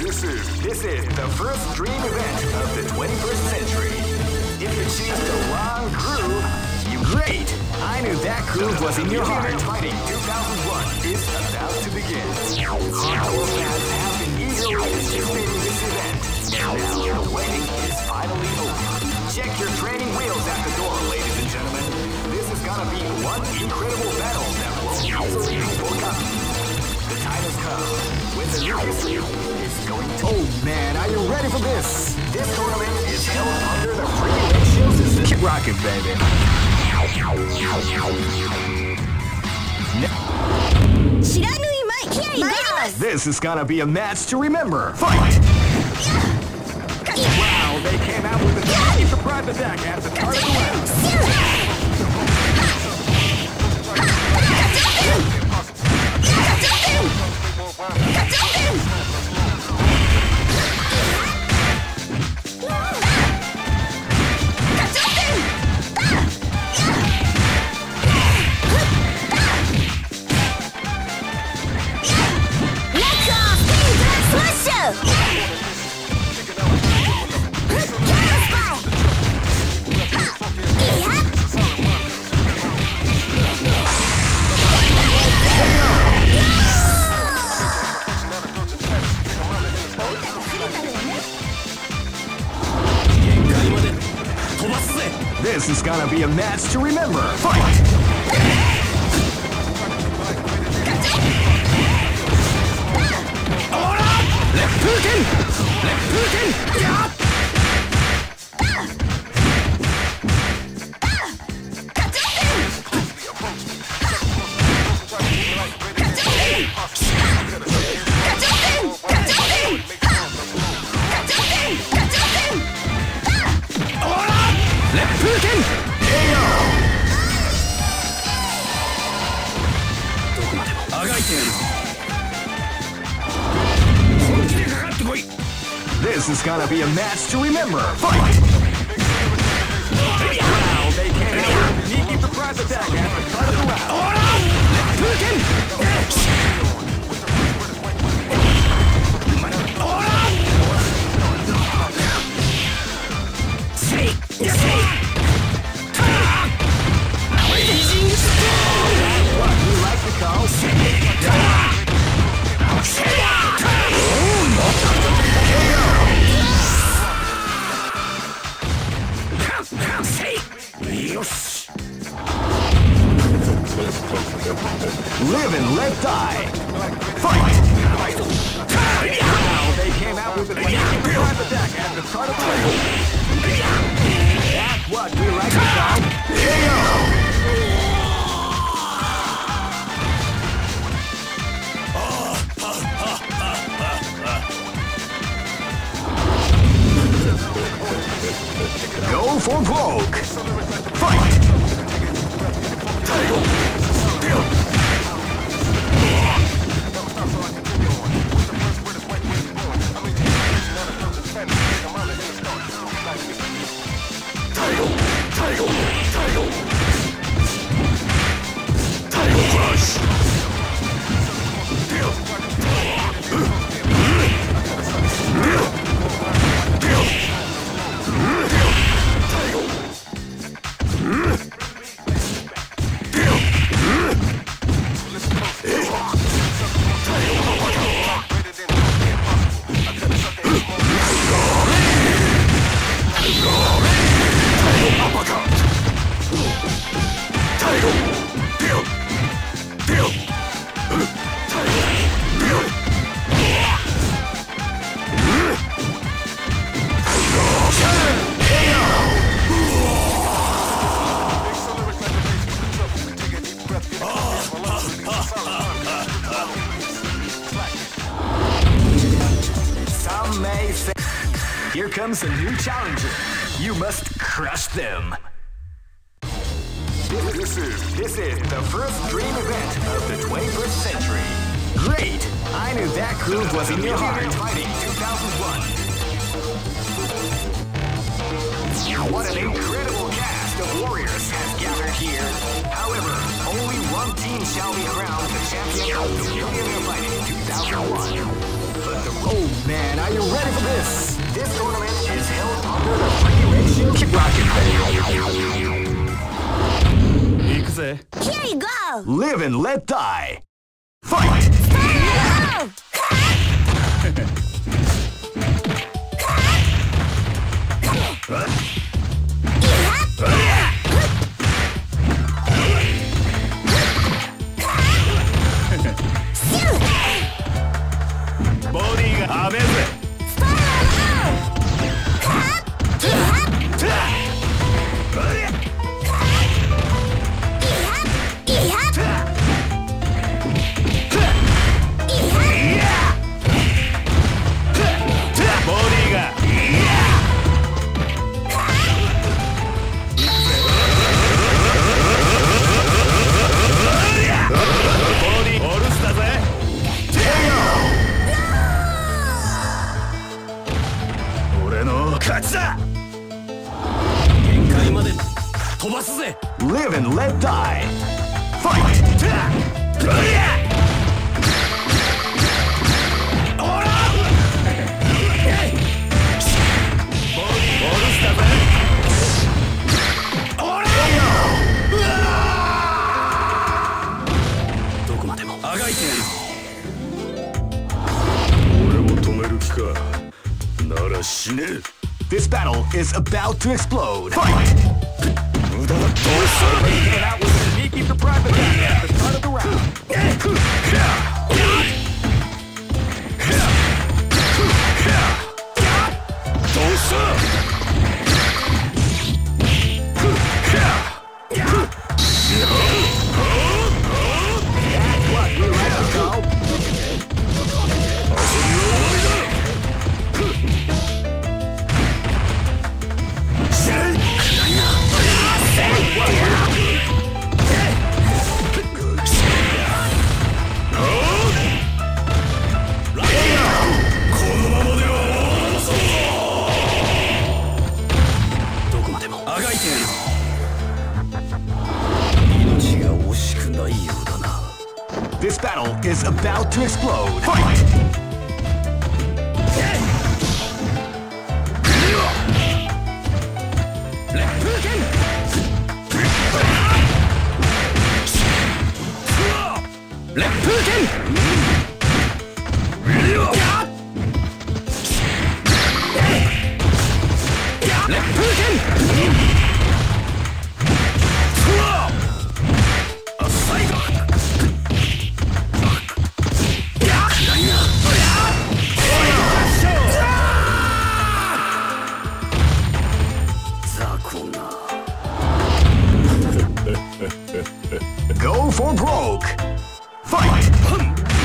This is the first dream event of the 21st century. If you choose the wrong groove, you great! I knew that groove was in your heart. Fighting 2001 is about to begin. Hardcore fans have been eagerly anticipating this event. And now the waiting is finally over. Check your training wheels at the door, ladies and gentlemen. This is gonna be one incredible battle that won't easily be forgotten. The time has come when the new history is going to... Oh man, are you ready for this? This tournament is held under the free ratio system. Keep rocking, baby. This is gonna be a match to remember. Fight! Wow, they came out with a sneaky surprise attack at the start of the round. This is gonna be a match to remember. Fight! Left Putin! Left Putin! Yeah! This is gonna be a match to remember. Fight! Wow, they came out with a sneaky surprise attack at the start of the round. Putin! What we like to call live and let die. Fight! Now they came out with a surprise attack at the start of the round. That's what we like to call KO. Go for broke. Fight! Here comes a new challenger. You must crush them. This is the first dream event of the 21st century. Great! I knew that groove was in your heart. Fighting 2001. What an incredible cast of warriors has gathered here. However, only one team shall be crowned the champion of the Millionaire Fighting 2001. But the... Oh man, are you ready for this? This tournament is held under the free ratio. Keep rocking, baby. 行くぜ。Here you go. Live and let die. Fight. Body がはめぜ。Live and let die. Fight. This battle is about to explode. Fight! Taking out with a sneaky surprise attack at the start of the round. That's what we like to call. This battle is about to explode. Fight! Go for broke. Fight! Wow,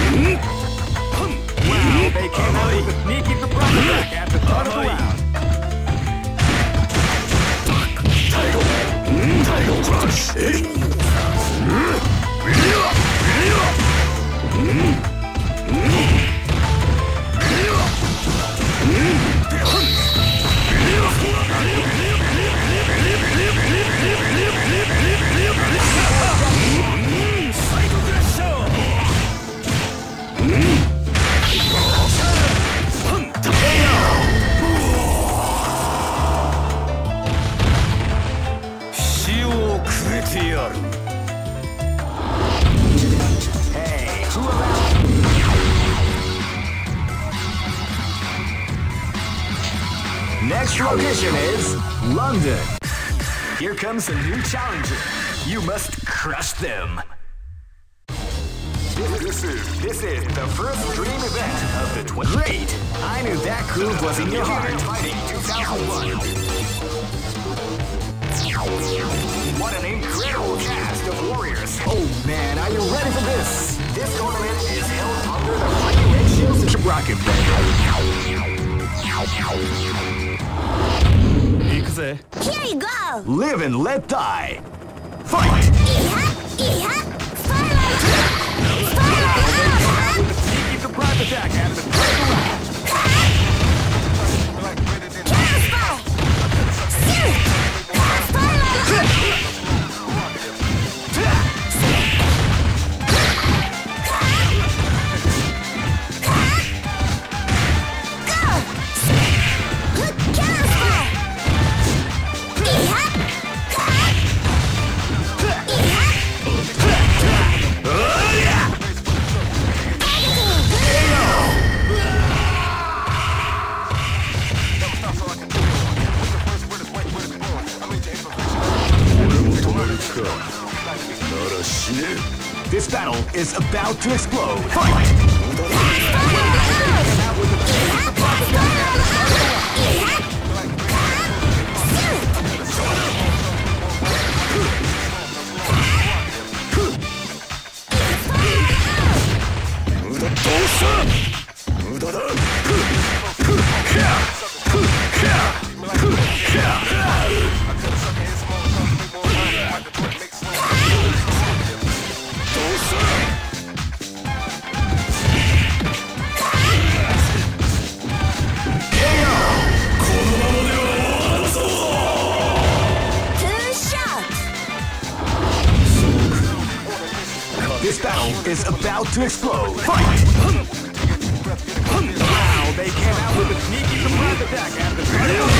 they came out with a sneaky surprise attack at the start of the round. Title crush. Next location is London. Here comes a new challenger. You must crush them. This is the first dream event of the Great! I knew that groove was in your heart. Fighting 2001. What an incredible cast of warriors. Oh man, are you ready for this? This tournament is held under the free ratios. Keep rocking, baby. Here you go! Live and let die. Fight! Sneaky surprise attack and the Go! is about to explode. Fight! This battle is about to explode. Fight! Wow, they came out with a sneaky surprise attack at the start of the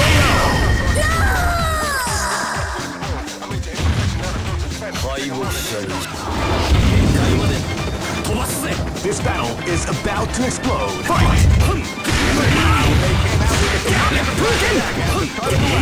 This battle is about to explode. Fight! Wow, they came out with a sneaky surprise attack at the start of the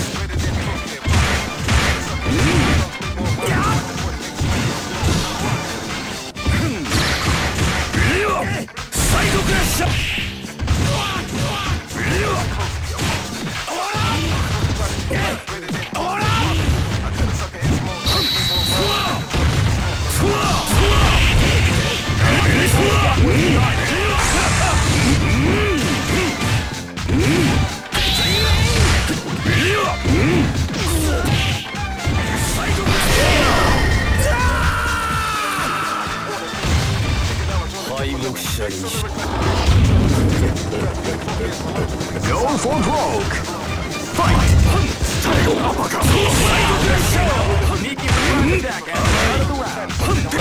Go for broke! Fight! Title uppercut! Sneaky surprise attack at the start of the round.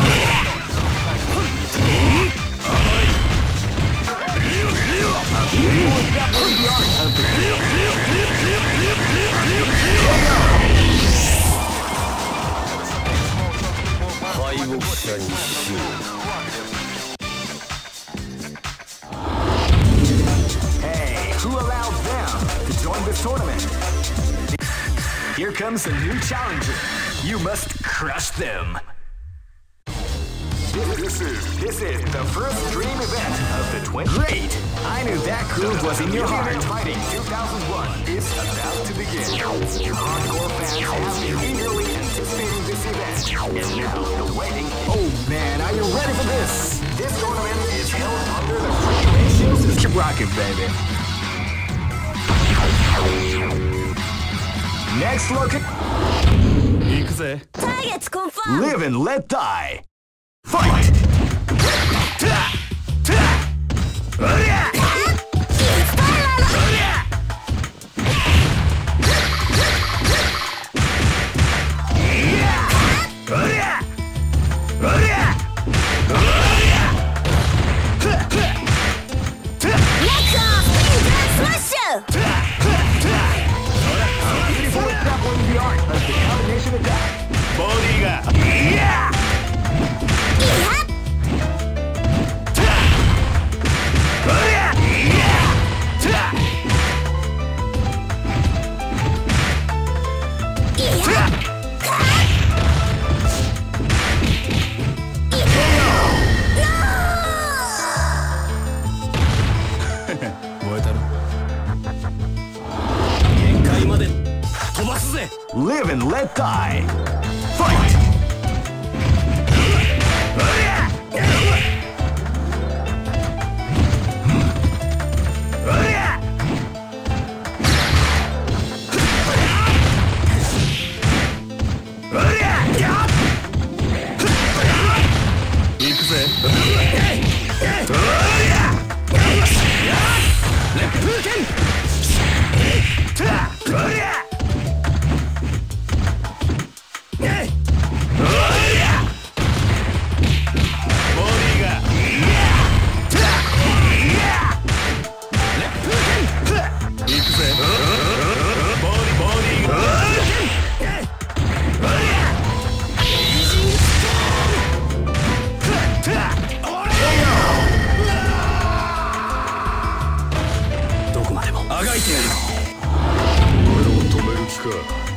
Who allowed them to join this tournament? Here comes a new challenger. You must crush them. This is the first dream event of the 20. Great! I knew that groove was in your heart. Fighting 2001 is about to begin. Hardcore fans have been eagerly anticipating this event, and now the waiting. Oh man, are you ready for this? This tournament is held under the free ratio system. Keep rocking, baby. Next look at Targets confirmed. Live and let die. Fight! Live and let die. Fight!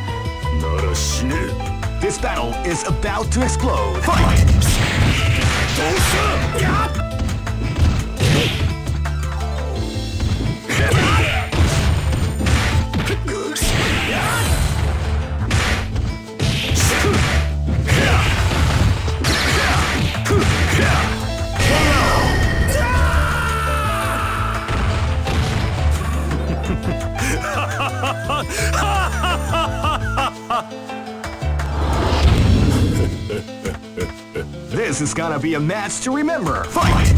This battle is about to explode. Fight! This is gonna be a match to remember. Fight!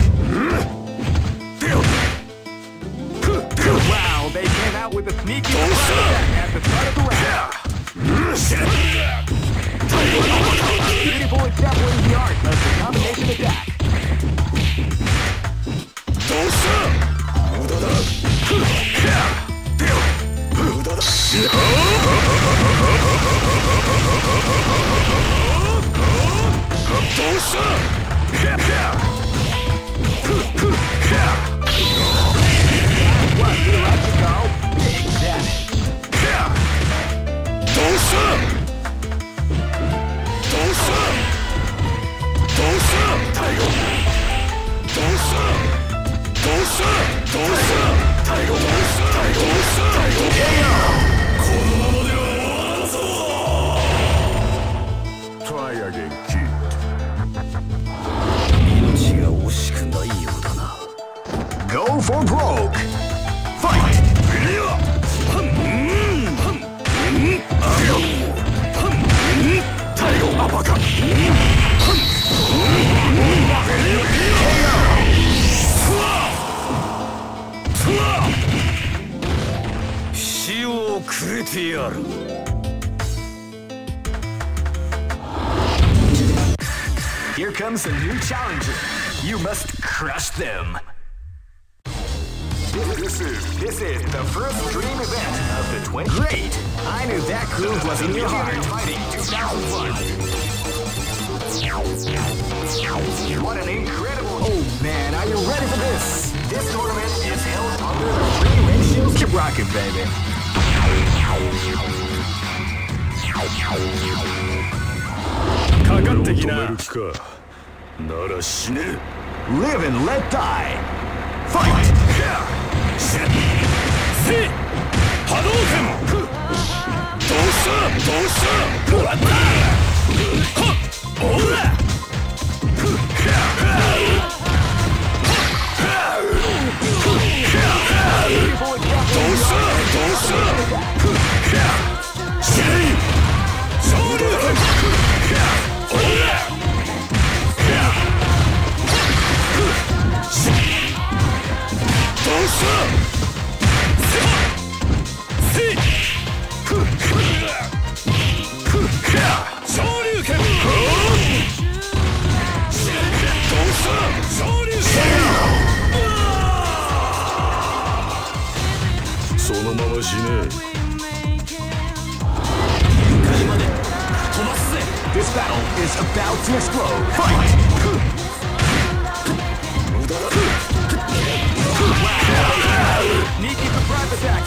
Wow, they came out with a sneaky attack at the start of the round. Beautiful example in the art of the combination attack. What, you like to go? Big damage. Try again, kid. Go for broke. Fight! Here comes a new challenger. You must crush them. This is the first dream event of the 20. Great! I knew that groove was in your heart. Fighting 2001. What an incredible! Oh man, are you ready for this? This tournament is held under the free ratios. Keep rocking, baby. Live and let die. Fight! This battle is about to explode. Fight! Sneaky surprise attack.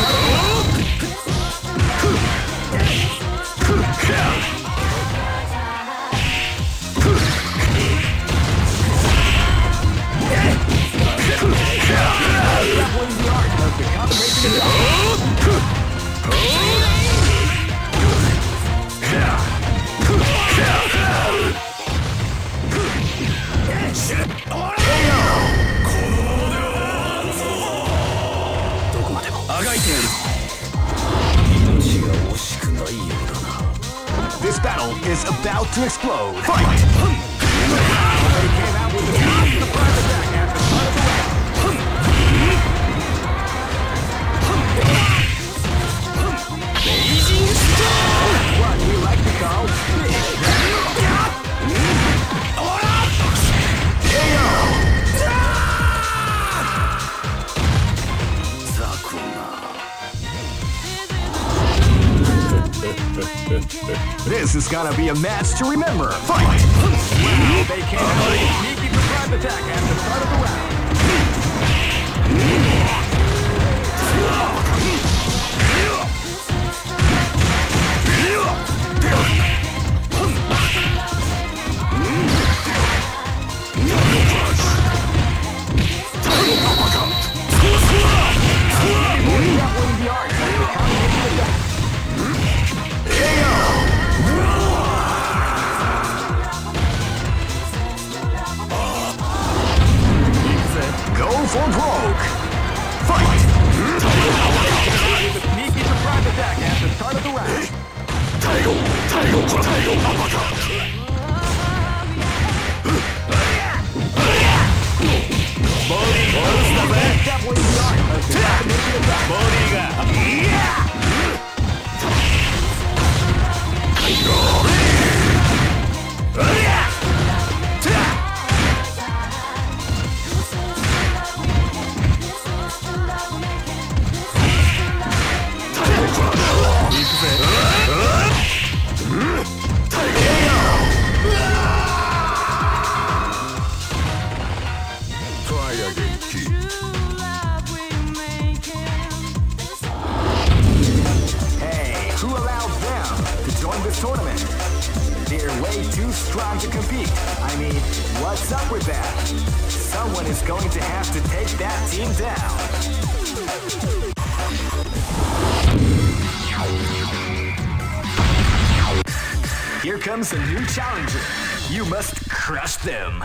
This battle is about to explode. Fight! They came out with a surprise attack at the start of the round. What we like to call big This is gonna be a match to remember. Fight! Wow, they came out with a sneaky surprise attack at the start of the round. Here comes a new challenger. You must crush them.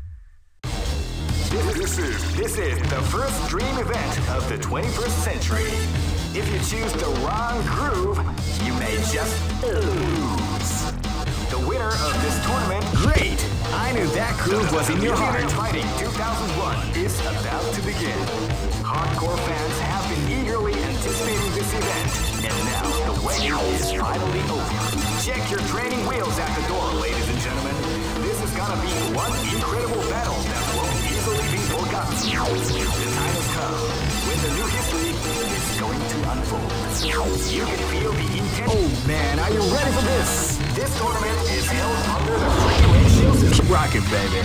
This is the first dream event of the 21st century. If you choose the wrong groove, you may just lose. The winner of this tournament, great! I knew that groove was in your heart. Fighting 2001 is about to begin. Hardcore fans have been eagerly anticipating this event, and now the wait is finally over. Check your training wheels at the door, ladies and gentlemen. This is gonna be one incredible battle that won't easily be forgotten. The time has come when the new history is going to unfold. You can feel the intent. Oh man, are you ready for this? This tournament is held under the free ratio system. Keep rocking, baby.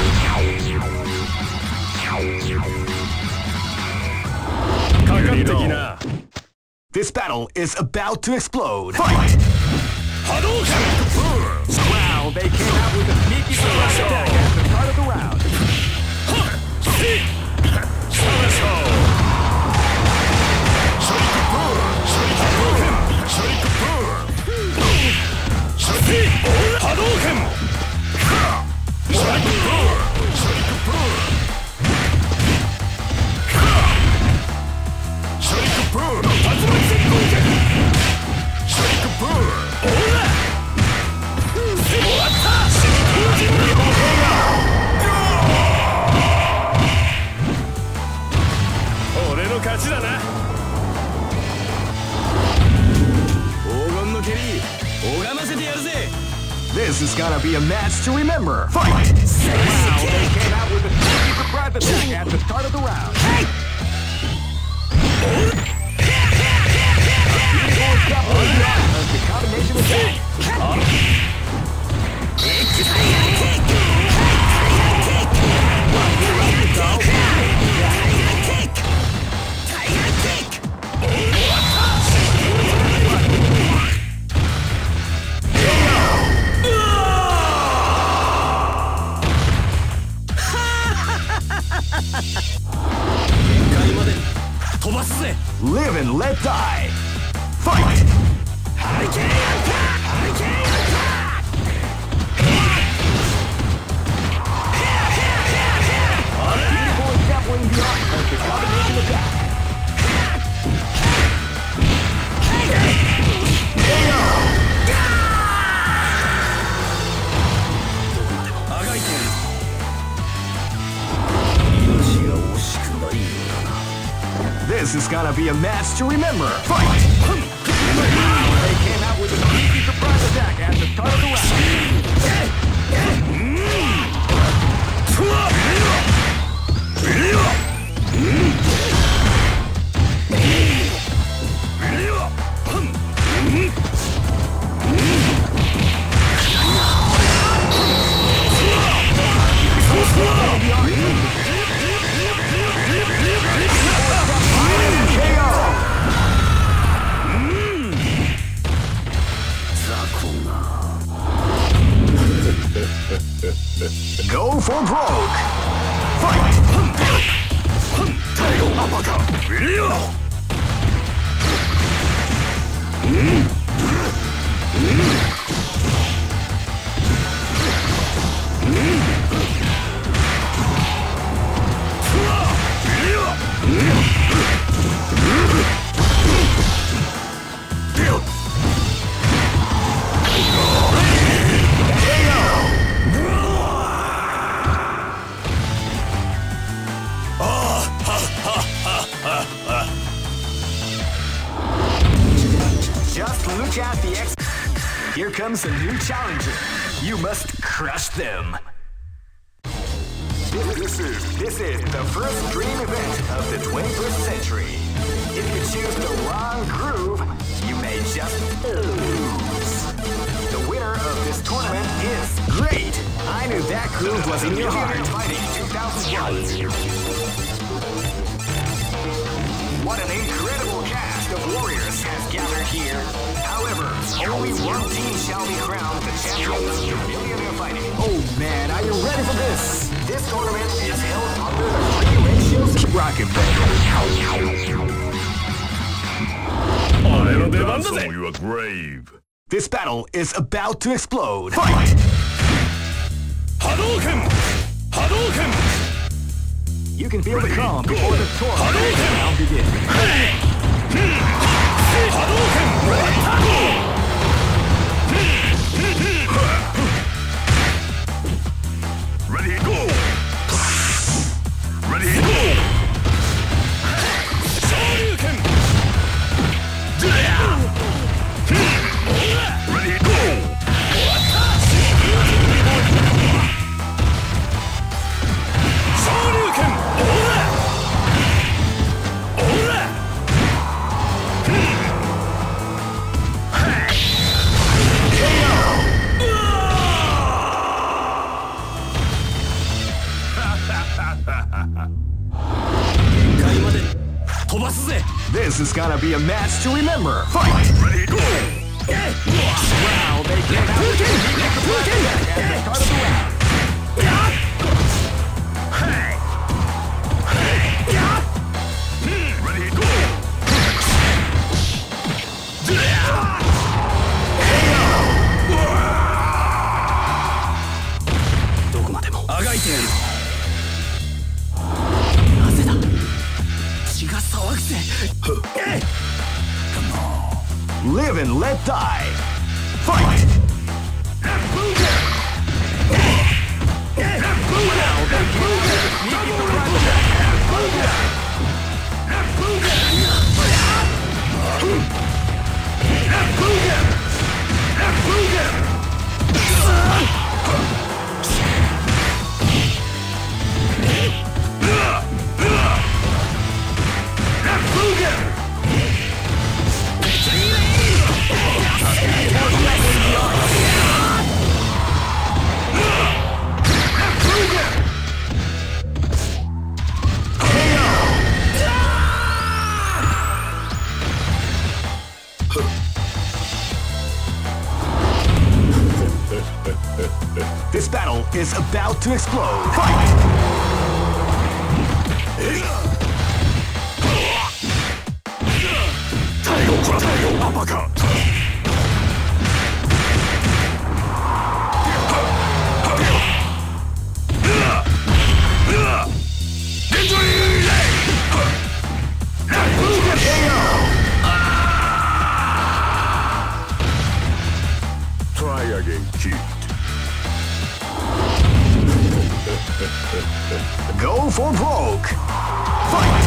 This battle is about to explode. Fight! Wow, they came out with a sneaky surprise attack at the start of the round. This is gonna be a match to remember. Fight! Wow, they came out with a sneaky surprise attack at the start of the round. The combination attack. Live and let die. Fight! Hurricane attack! Hurricane attack! Beautiful and definitely the art of the combination attack. This is gonna be a match to remember. Fight! They came out with a sneaky surprise attack at the start of the Go for broke! Fight! look at the X. Here comes a new challenger. You must crush them. This is the first dream event of the 21st century. If you choose the wrong groove, you may just lose. The winner of this tournament is great. I knew that groove was in your heart. Fighting 2001. What an incredible cast of warriors has gathered here. However, only one team shall be crowned the champion of the Millionaire Fighting. Oh man, are you ready for this? This tournament is held under the free ratios. Keep rocking, baby. You are grave. This battle is about to explode. Fight! Hadouken! Hadouken! You can feel the calm before the tournament now begins. Hadouken! Ready, go! Ready, go! Shoryuken! Ready, go! Shoryuken! This is gonna be a match to remember. Fight! Ready, go! Wow, they came out with the start of the round. Ready, go! Live and let die. Fight! This battle is about to explode. Fight! Taigo uppercut! Try again, cheat. Go for broke. Fight!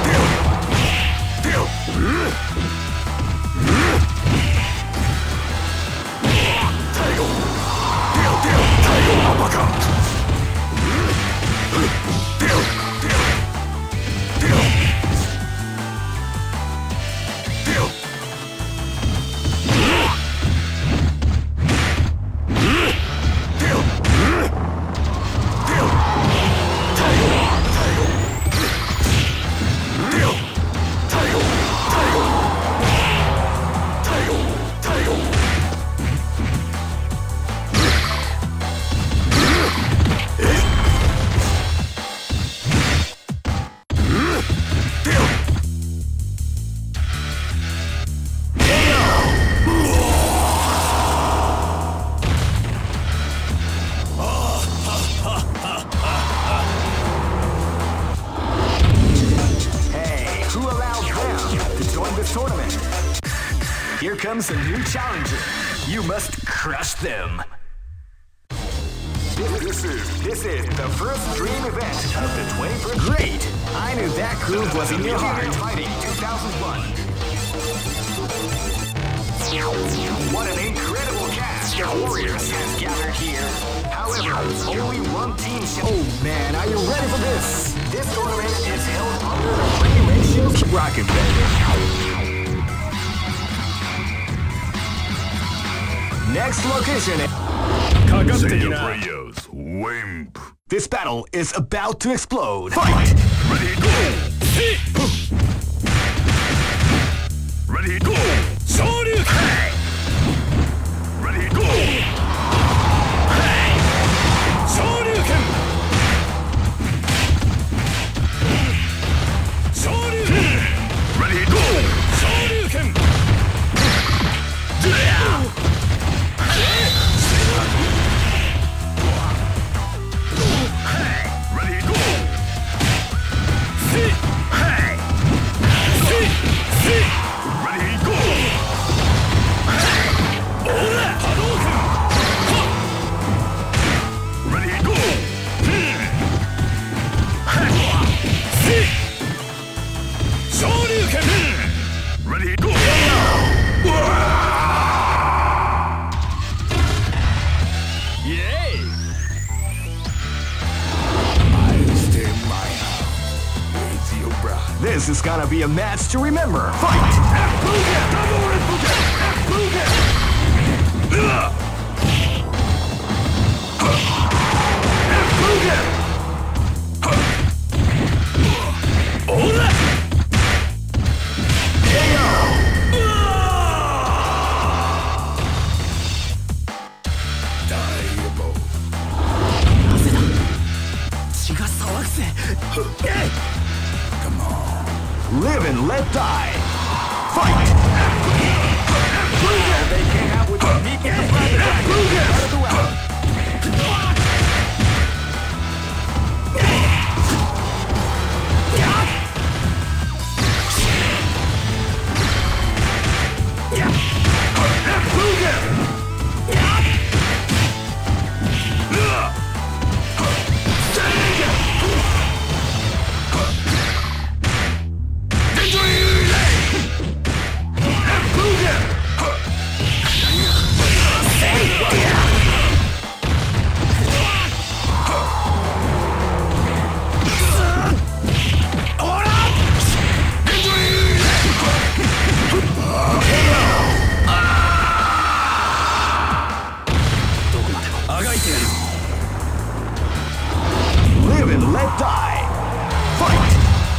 Taigo uppercut! Here comes a new challenger. You must crush them. This is the first dream event of the 21st. Great! I knew that groove was in your heart. Fighting 2001. What an incredible cast of warriors has gathered here. However, only one team shall... Oh man, are you ready for this? This tournament is held under the free ratio... Keep rocking, baby. Next location... players, wimp. This battle is about to explode. Fight! Ready, go! Ready, go! Shoryuken! Ready, go! Shoryuken! Shoryuken! Ready, go! Shoryuken! Ready, go! Ready, go! Hadouken! Ready, go! Shoryuken! Ready, go! Yay! I'll stay mine. It's your brother. This is gonna be a match to remember. Fight! Live and let die. Fight! They came out with unique and Live and let die. Fight!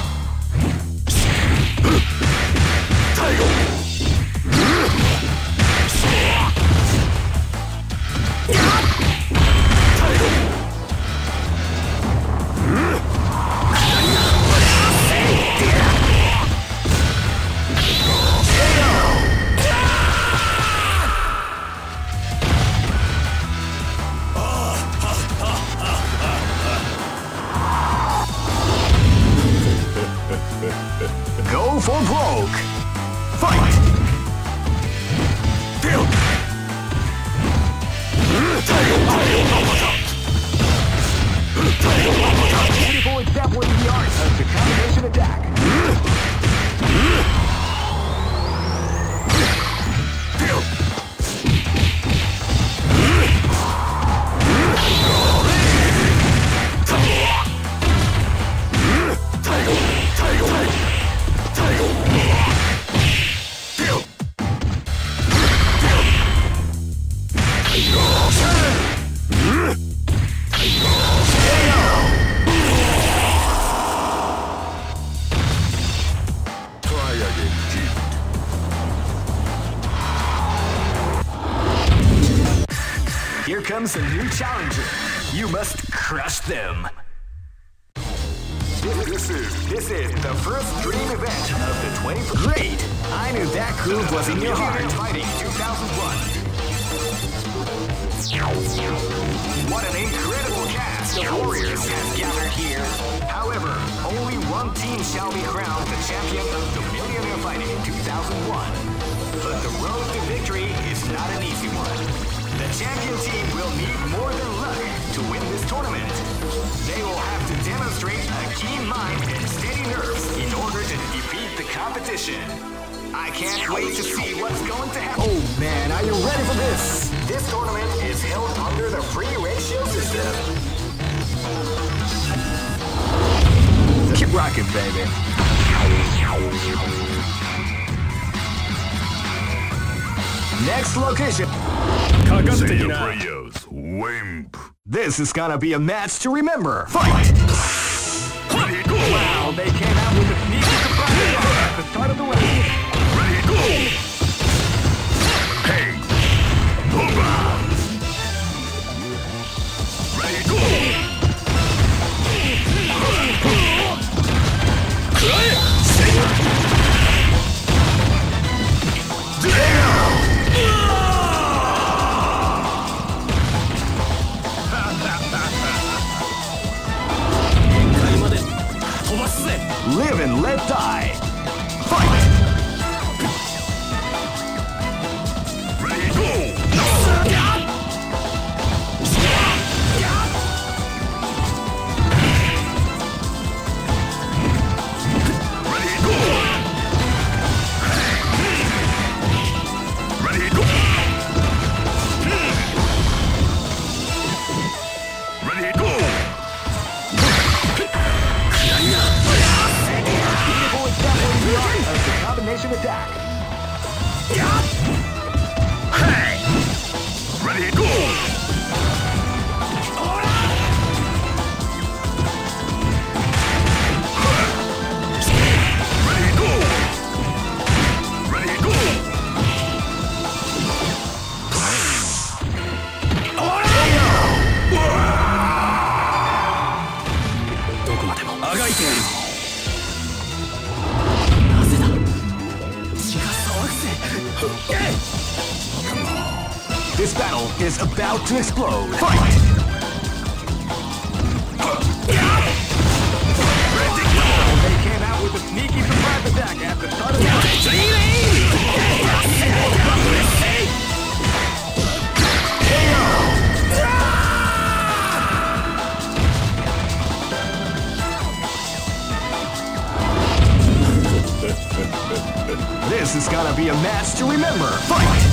Go for broke. Fight! Beautiful example in the art of the combination attack. Here comes a new challenger. You must crush them. This is the first dream event of the 21st. Great! I knew that groove was in your heart. Fighting 2001. What an incredible cast of warriors has gathered here. However, only one team shall be crowned the champion of the Millionaire Fighting 2001. But the road to victory is not an easy one. The champion team will need more than luck to win this tournament. They will have to demonstrate a keen mind and steady nerves in order to defeat the competition. I can't wait to see what's going to happen. Oh man, are you ready for this? This tournament is held under the free ratio system. Keep rocking, baby. Next location. Say your prayers, wimp. This is gonna be a match to remember. Fight! Ready, go! Wow, they came out with a sneaky surprise at the start of the round. Ready, go! Hey! Over! Ready, go! Live and let die. Fight! Ready, go! Ready, go! Ready, go! Ready, go! Of the combination attack. Hey! Ready, go! Ready, go! Ready, go! どこまでもあがいてやる。 This battle is about to explode. Fight! They came out with a sneaky surprise attack at the start of the round. This is gonna be a match to remember. Fight!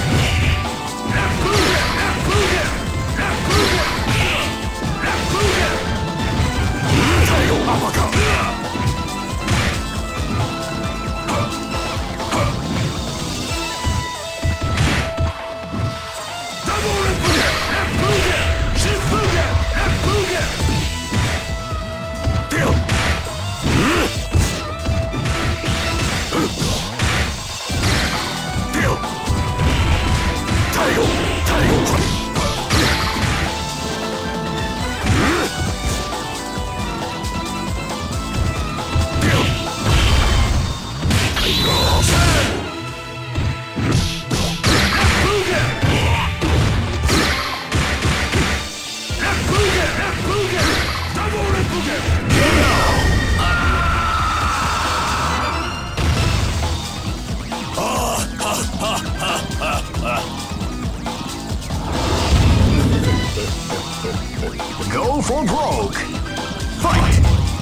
Go for broke. Fight!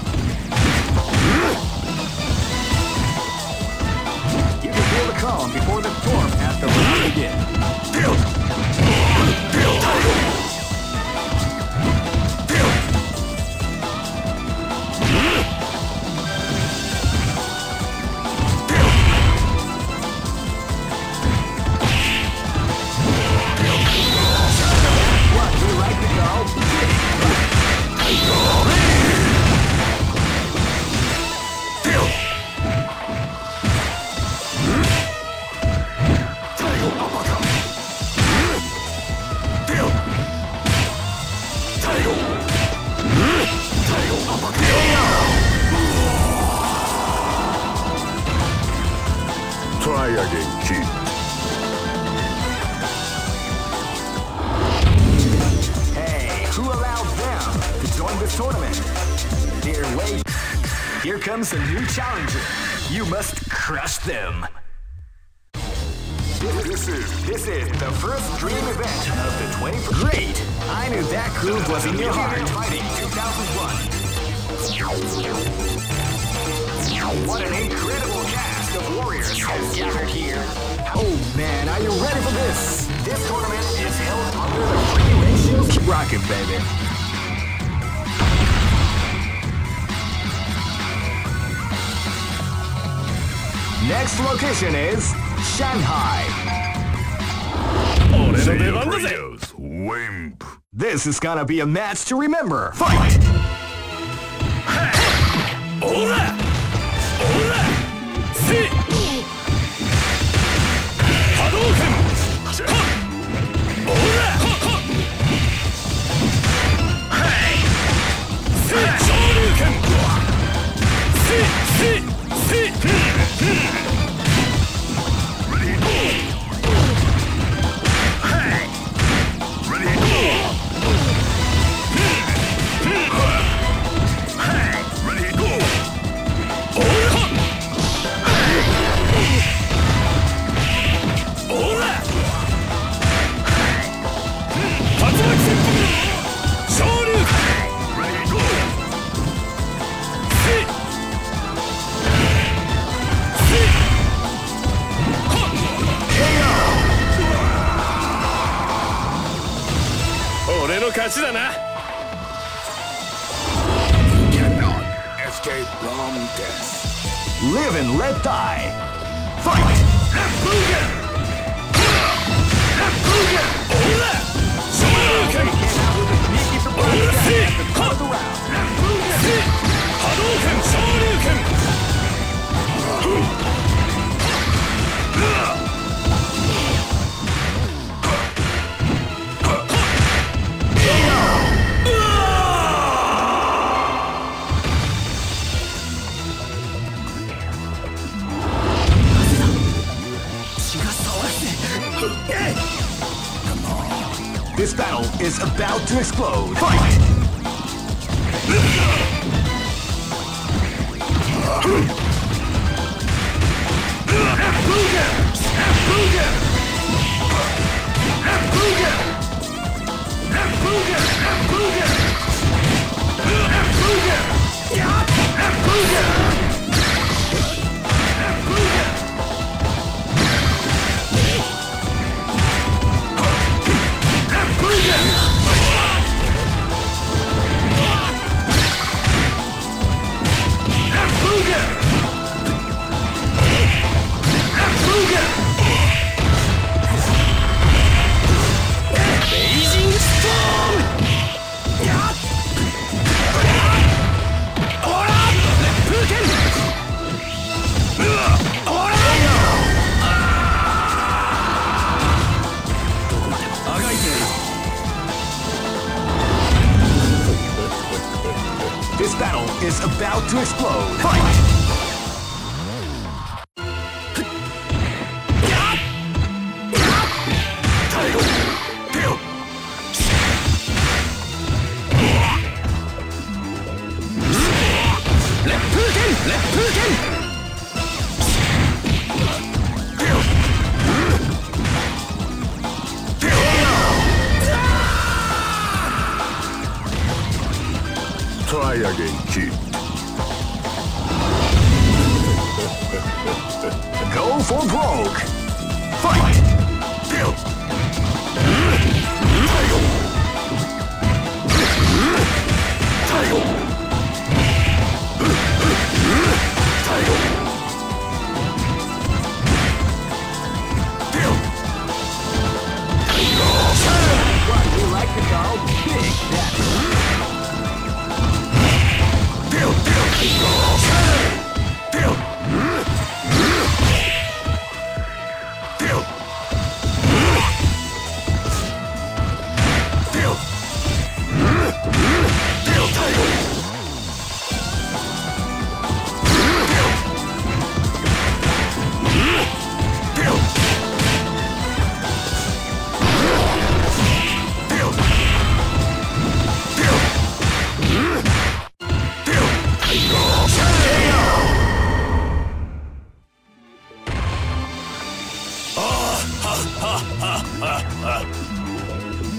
You can feel the calm before the storm as the round begins. What, you like to go? Try again, kid. Hey, who allowed them to join this tournament? Dear wait, here comes a new challenger. You must crush them. This is the first dream event of the 20th. Great! I knew that groove was in your heart. Fighting 2001. What an incredible cast of warriors has gathered here. Oh man, are you ready for this? This tournament is held under the free ratios. Keep rocking, baby. Next location is Shanghai. Wimp. This is gonna be a match to remember. Fight! Ora! Ora! See! Hadouken! Ora! Hey! See! Shoryuken! See! See! See! Ready, go! Hey! Ready, go! Hey! Ready, go! Ora! Ora! Tatsumaki Senpai! Shoryuken! Ready, go! See! See!俺の勝ちだな。 Cannot escape from death. Live and let die. Fight! Ora! Shoryuken! Ora! See! See! Hadouken! Shoryuken! This battle is about to explode. Fight! Beijing Storm! Ora! Reppuken! Ora! どこまでもあがいてやる。 This battle is about to explode. Fight! Try again, kid. Go for broke. Fight! What, you like the dog? Big daddy.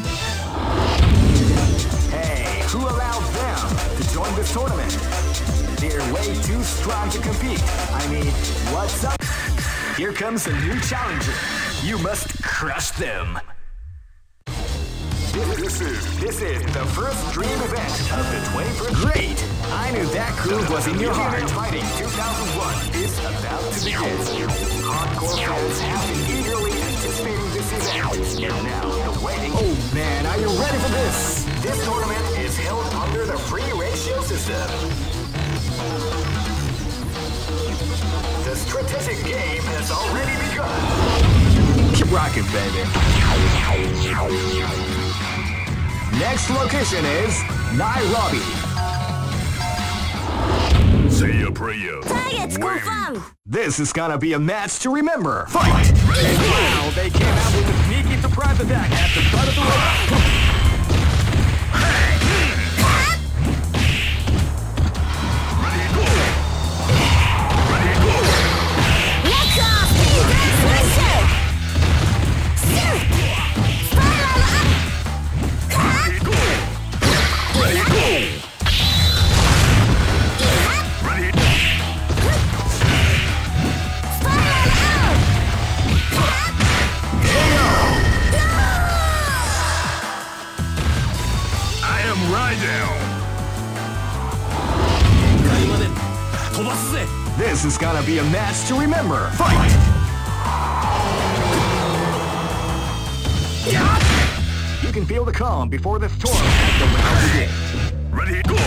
Hey, who allowed them to join this tournament? They're way too strong to compete. I mean, what's up? Here comes a new challenger. You must crush them. This is the first dream event of the 21st. Great! I knew that groove was in your heart. Fighting 2001 is about to begin. Hardcore fans have been eagerly anticipating this event. And now the waiting. Oh man, are you ready for this? This tournament is held under the free ratio system. The strategic game has already begun. Keep rocking, baby. Next location is Nairobi. Say a prayer. Targets confirmed. This is gonna be a match to remember. Fight! And wow, they came out with a sneaky surprise attack at the start of the round. This is gonna be a match to remember. Fight! You can feel the calm before the storm as the round begins. Ready, go!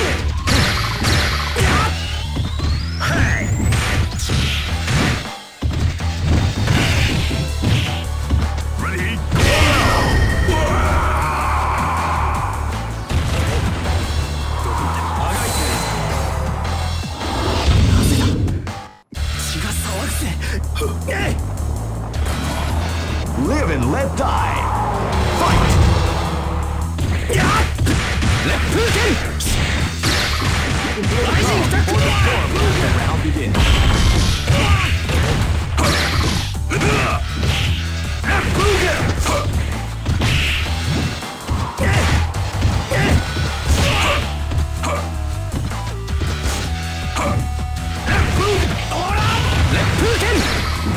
Hey! Ready, Live and let die. Fight! Let Putin! Rising before the storm as the round begins. Let Putin!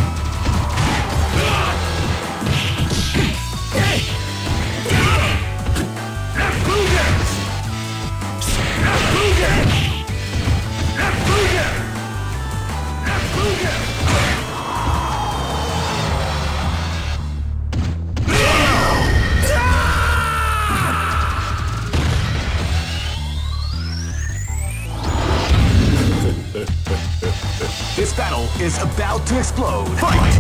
This battle is about to explode. Fight!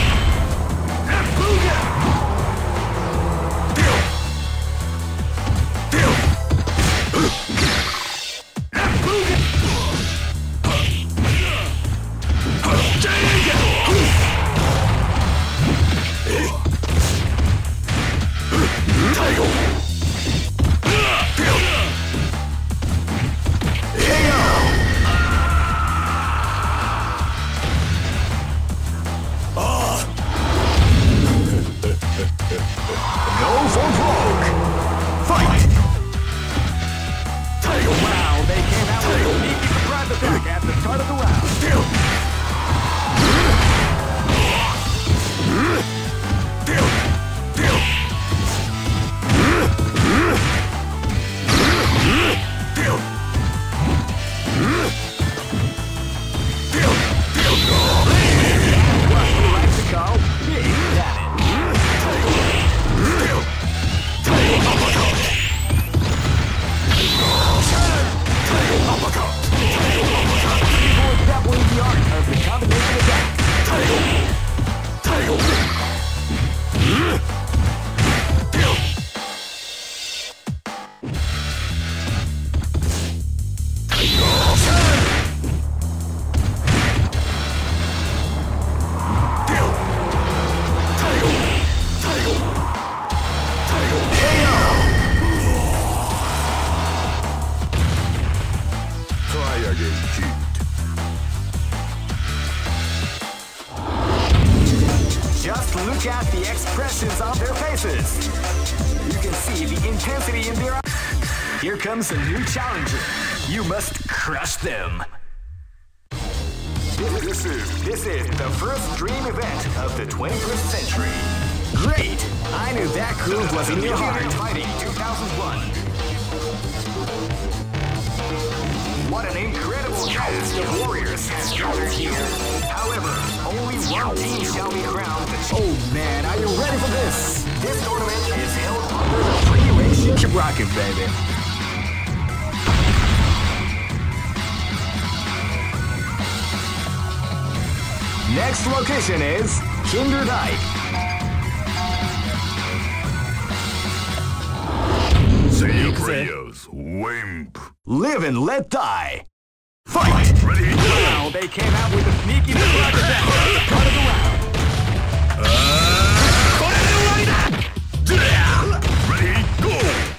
Just look at the expressions on their faces. You can see the intensity in their eyes. Here comes a new challenger. You must crush them. This is the first dream event of the 21st century. Great! I knew that groove was in your heart. Fighting 2001. What an incredible cast of warriors has gathered here. However, only one team shall be crowned the champion. Oh man, are you ready for this? This tournament is held under the free ratio. Keep rocking, baby. Next location is Kinderdijk. Say your prayers, wimp. Live and let die. Fight! Ready? Wow, they came out with a sneaky surprise attack at the start of the round. Ready? Go!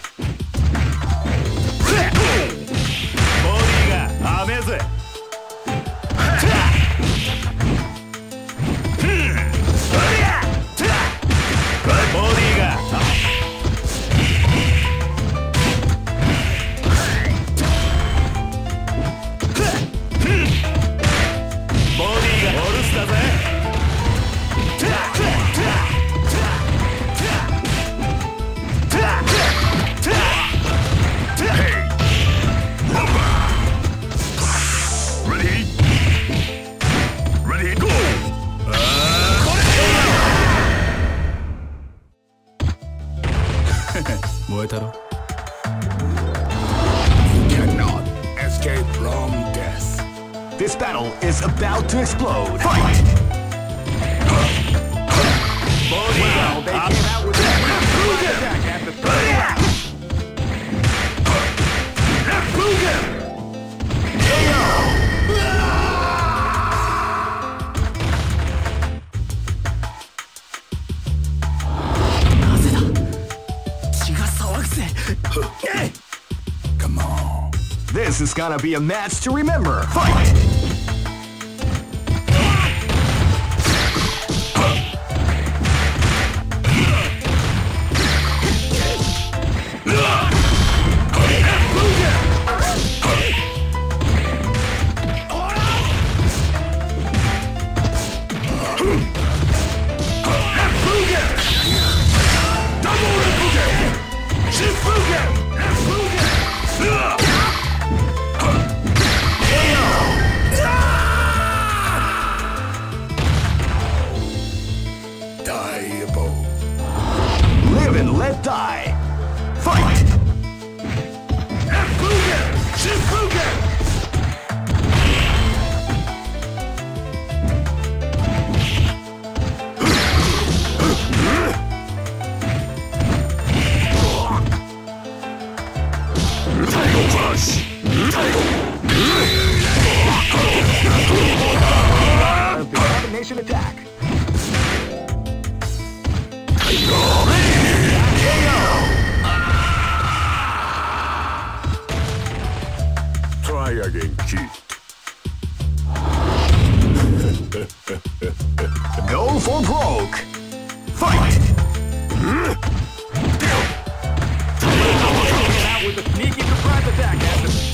This battle is about to explode. Fight! Wow, they came out with a surprise attack at the third round. Come on. This is gonna be a match to remember. Fight! Live and let die. Fight! The combination attack. Try again, kid. Go for broke. Fight! Came out with a sneaky surprise attack at the